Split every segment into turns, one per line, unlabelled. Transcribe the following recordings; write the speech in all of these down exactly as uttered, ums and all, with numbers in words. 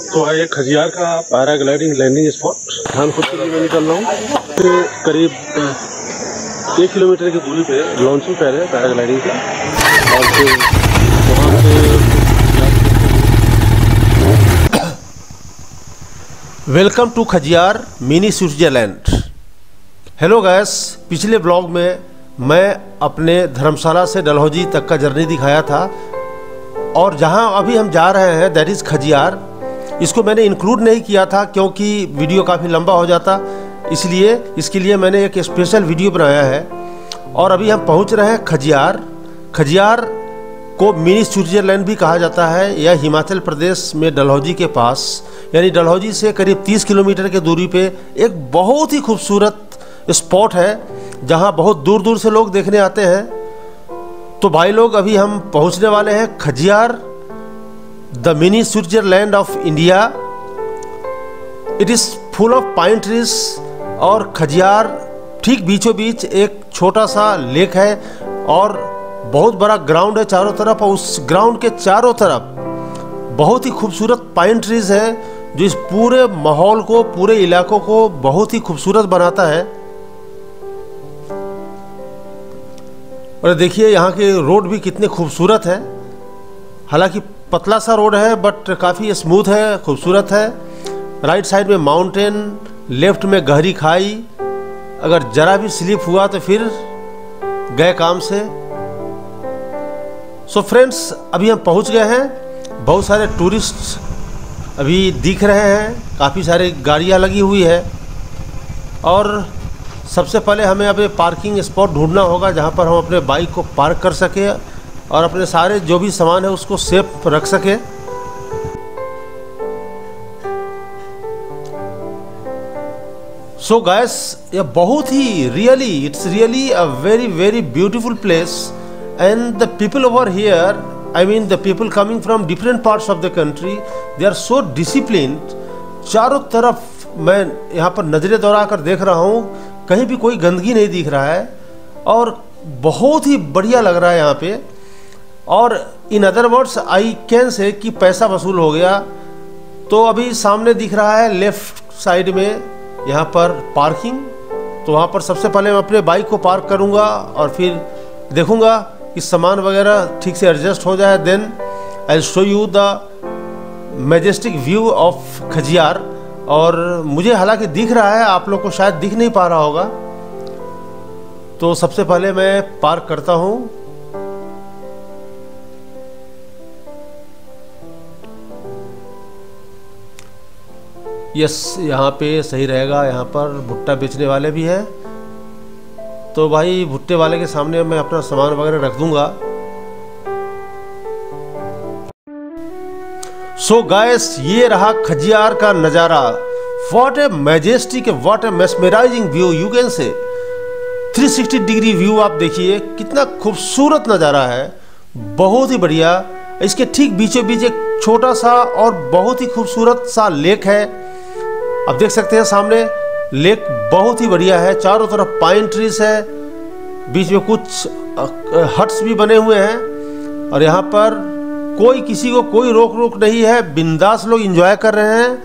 तो है खजियार का पैराग्लाइडिंग लैंडिंग स्पॉट। धान खुद के लिए मैं निकल रहा हूँ। फिर करीब एक किलोमीटर की दूरी पे लॉन्चिंग पैड है पैराग्लाइडिंग का, और फिर वहाँ से
welcome to Khajjiar mini Switzerland. Hello guys, पिछले ब्लॉग में मैं अपने धर्मशाला से डलहौजी तक का जर्नी दिखाया था, और जहां अभी हम जा रहे हैं दैट इज़ खजियार। इसको मैंने इंक्लूड नहीं किया था क्योंकि वीडियो काफ़ी लंबा हो जाता, इसलिए इसके लिए मैंने एक स्पेशल वीडियो बनाया है। और अभी हम पहुंच रहे हैं खजियार। खजियार को मिनी स्विट्जरलैंड भी कहा जाता है। यह हिमाचल प्रदेश में डलहौजी के पास, यानी डलहौजी से करीब तीस किलोमीटर की दूरी पे एक बहुत ही खूबसूरत स्पॉट है जहां बहुत दूर दूर से लोग देखने आते हैं। तो भाई लोग, अभी हम पहुंचने वाले हैं Khajjiar, the mini Switzerland of India. It is full of pine trees, और खजियार ठीक बीचों बीच एक छोटा सा लेक है और बहुत बड़ा ग्राउंड है चारों तरफ, और उस ग्राउंड के चारों तरफ बहुत ही खूबसूरत पाइन ट्रीज है जो इस पूरे माहौल को, पूरे इलाकों को बहुत ही खूबसूरत बनाता है। और देखिए यहाँ के रोड भी कितने खूबसूरत है। हालांकि पतला सा रोड है बट काफ़ी स्मूथ है, खूबसूरत है। राइट साइड में माउंटेन, लेफ्ट में गहरी खाई। अगर जरा भी स्लिप हुआ तो फिर गए काम से। सो फ्रेंड्स, अभी हम पहुंच गए हैं। बहुत सारे टूरिस्ट अभी दिख रहे हैं, काफ़ी सारी गाड़ियां लगी हुई है। और सबसे पहले हमें अभी पार्किंग स्पॉट ढूंढना होगा जहां पर हम अपने बाइक को पार्क कर सके और अपने सारे जो भी सामान है उसको सेफ रख सके। सो गाइस, ये बहुत ही really it's really a very very beautiful place, and the people over here, I mean the people coming from different parts of the country, they are so disciplined. चारों तरफ मैं यहाँ पर नज़रें दौड़ा कर देख रहा हूँ, कहीं भी कोई गंदगी नहीं दिख रहा है और बहुत ही बढ़िया लग रहा है यहाँ पे। और in other words I can say कि पैसा वसूल हो गया। तो अभी सामने दिख रहा है लेफ्ट साइड में यहाँ पर पार्किंग, तो वहाँ पर सबसे पहले मैं अपने बाइक को पार्क करूँगा और फिर देखूँगा कि सामान वगैरह ठीक से एडजस्ट हो जाए। Then I will show you the majestic view of Khajjiar. और मुझे हालांकि दिख रहा है, आप लोग को शायद दिख नहीं पा रहा होगा। तो सबसे पहले मैं पार्क करता हूँ। यस, यहाँ पे सही रहेगा। यहाँ पर भुट्टा बेचने वाले भी हैं, तो भाई भुट्टे वाले के सामने मैं अपना सामान वगैरह रख दूंगा। सो गाइस, ये रहा खजियार का नज़ारा। What a majestic, what a mesmerising view you can say. तीन सौ साठ डिग्री व्यू आप देखिए, कितना खूबसूरत नज़ारा है, बहुत ही बढ़िया। इसके ठीक बीचों बीच एक छोटा सा और बहुत ही खूबसूरत सा लेक है। आप देख सकते हैं सामने लेक बहुत ही बढ़िया है। चारों तरफ पाइन ट्रीज है, बीच में कुछ हट्स भी बने हुए हैं, और यहाँ पर कोई किसी को कोई रोक रोक नहीं है। बिंदास लोग एंजॉय कर रहे हैं।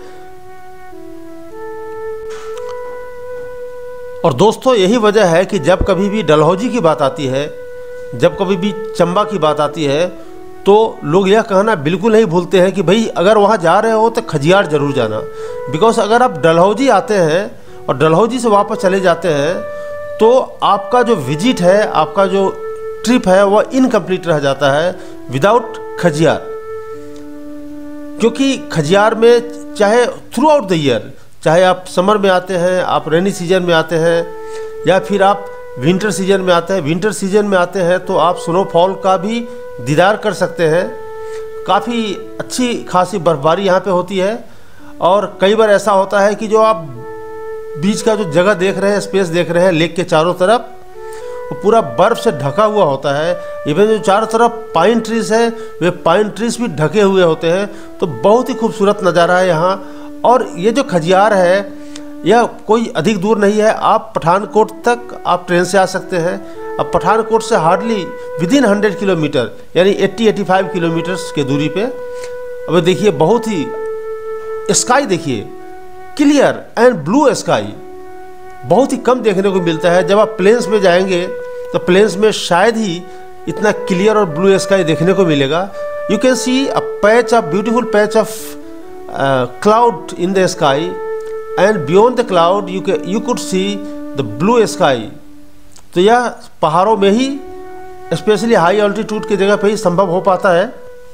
और दोस्तों, यही वजह है कि जब कभी भी डलहौजी की बात आती है, जब कभी भी चंबा की बात आती है, तो लोग यह कहना बिल्कुल नहीं भूलते हैं कि भाई अगर वहाँ जा रहे हो तो खजियार जरूर जाना। बिकॉज अगर आप डलहौजी आते हैं और डलहौजी से वापस चले जाते हैं तो आपका जो विजिट है, आपका जो ट्रिप है, वह इनकम्प्लीट रह जाता है विदाउट खजियार। क्योंकि खजियार में चाहे थ्रू आउट द ईयर, चाहे आप समर में आते हैं, आप रेनी सीजन में आते हैं, या फिर आप विंटर सीजन में आते हैं, विंटर सीजन में आते हैं तो आप स्नोफॉल का भी दीदार कर सकते हैं। काफ़ी अच्छी खासी बर्फबारी यहाँ पे होती है। और कई बार ऐसा होता है कि जो आप बीच का जो जगह देख रहे हैं, स्पेस देख रहे हैं लेक के चारों तरफ, वो पूरा बर्फ़ से ढका हुआ होता है। इवन जो चारों तरफ पाइन ट्रीज है, वे पाइन ट्रीज भी ढके हुए होते हैं। तो बहुत ही खूबसूरत नज़ारा है यहाँ। और ये जो खजियार है, यह कोई अधिक दूर नहीं है। आप पठानकोट तक आप ट्रेन से आ सकते हैं। अब पठानकोट से hardly within hundred kilometre, यानी अस्सी पचासी किलोमीटर्स के दूरी पे। अब देखिए, बहुत ही स्काई देखिए, क्लियर एंड ब्लू स्काई बहुत ही कम देखने को मिलता है। जब आप प्लेन्स में जाएंगे तो प्लेन्स में शायद ही इतना क्लियर और ब्लू स्काई देखने को मिलेगा। You can see a patch of beautiful patch of cloud in the sky and beyond the cloud you can you could see the blue sky. तो यह पहाड़ों में ही, स्पेशली हाई ऑल्टीट्यूड की जगह पे ही संभव हो पाता है।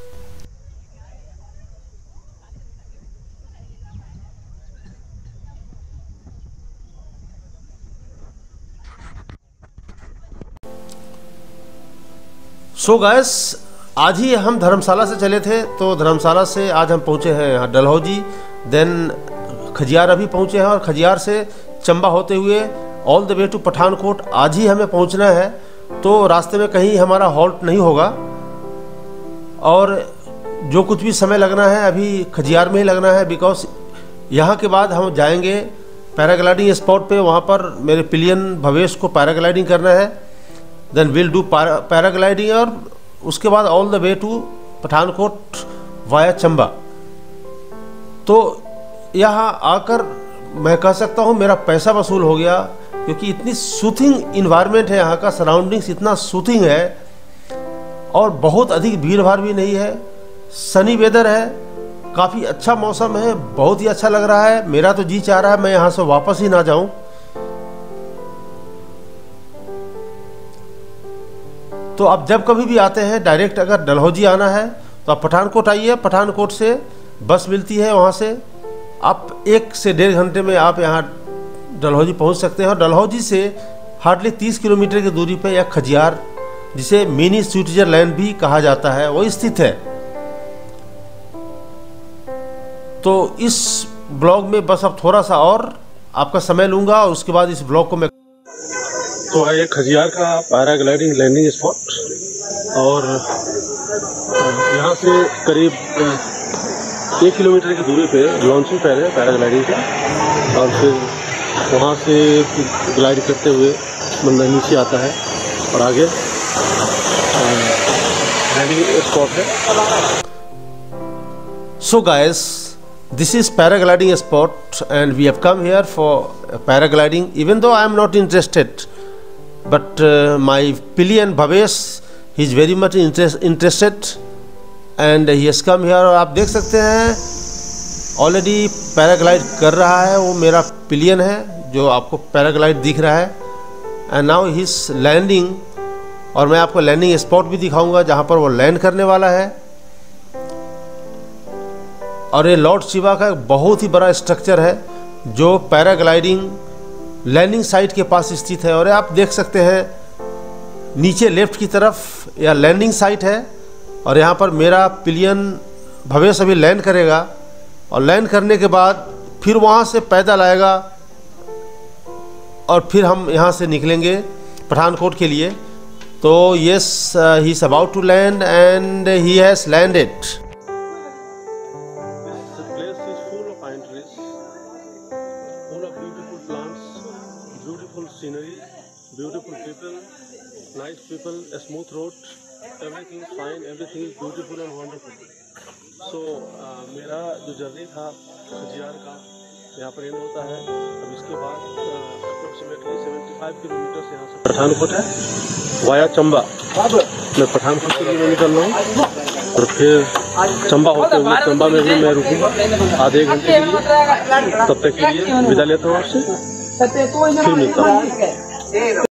सो गैस, आज ही हम धर्मशाला से चले थे, तो धर्मशाला से आज हम पहुंचे हैं यहाँ डलहौजी, देन खजियार अभी पहुंचे हैं, और खजियार से चंबा होते हुए all the way to Pathankot आज ही हमें पहुंचना है। तो रास्ते में कहीं हमारा हॉल्ट नहीं होगा, और जो कुछ भी समय लगना है अभी खजियार में ही लगना है, बिकॉज यहाँ के बाद हम जाएंगे पैराग्लाइडिंग स्पॉट पे। वहाँ पर मेरे पिलियन भवेश को पैराग्लाइडिंग करना है, देन विल डू पैराग्लाइडिंग, और उसके बाद all the way to Pathankot via Chamba. तो यहाँ आकर मैं कह सकता हूँ मेरा पैसा वसूल हो गया, क्योंकि इतनी सूथिंग इन्वायरमेंट है यहाँ का, सराउंडिंग्स इतना सूथिंग है, और बहुत अधिक भीड़ भाड़ भी नहीं है, सनी वेदर है, काफ़ी अच्छा मौसम है, बहुत ही अच्छा लग रहा है। मेरा तो जी चाह रहा है मैं यहाँ से वापस ही ना जाऊँ। तो आप जब कभी भी आते हैं, डायरेक्ट अगर डलहौजी आना है तो आप पठानकोट आइए, पठानकोट से बस मिलती है, वहाँ से आप एक से डेढ़ घंटे में आप यहाँ डलहौजी पहुँच सकते हैं। और डलहौजी से हार्डली तीस किलोमीटर की दूरी पर यह खजियार, जिसे मिनी स्विट्जरलैंड भी कहा जाता है, वो स्थित है। तो इस ब्लॉग में बस अब थोड़ा सा और आपका समय लूँगा, और उसके बाद इस ब्लॉग को मैं
तो है ये खजियार का पैराग्लाइडिंग लैंडिंग स्पॉट, और यहाँ से करीब एक किलोमीटर की दूरी पे लॉन्चिंग पैड है पैराग्लाइडिंग का, और फिर वहाँ से ग्लाइड करते हुए बंदा नीचे आता है और आगे लैंडिंग स्पॉट है।
So guys, this is paragliding spot and we have come here for paragliding, even though I am not interested, but uh, my pillion Bhavesh, he is very much interest, interested and he has come here। और आप देख सकते हैं already paraglide कर रहा है, वो मेरा पिलियन है जो आपको पैराग्लाइड दिख रहा है, and now he is landing. और मैं आपको लैंडिंग स्पॉट भी दिखाऊंगा जहाँ पर वो लैंड करने वाला है। और ये लॉर्ड शिवा का एक बहुत ही बड़ा स्ट्रक्चर है जो पैराग्लाइडिंग लैंडिंग साइट के पास स्थित है। और आप देख सकते हैं नीचे लेफ्ट की तरफ यह लैंडिंग साइट है, और यहाँ पर मेरा पिलियन भवेश अभी लैंड करेगा, और लैंड करने के बाद फिर वहाँ से पैदल आएगा, और फिर हम यहाँ से निकलेंगे पठानकोट के लिए। तो yes, he is about to land and he has landed.
Scenery, beautiful people, nice people, a smooth road, everything is fine, everything is beautiful and wonderful. So uh, मेरा जो जर्नी था खजियार का यहाँ पर एंड होता है। अब इसके बाद अप्रोक्सीमेटली पचहत्तर किलोमीटर से यहाँ से पठानकोट है वाया चंबा। मैं पठानकोट के लिए मैं निकल रहा हूँ, और फिर चंबा होते हुए चंबा में भी मैं रुकूंगा आधे घंटे के लिए। तब तक के लिए विदा लेता हूँ आपसे, फिर मिलता हूँ।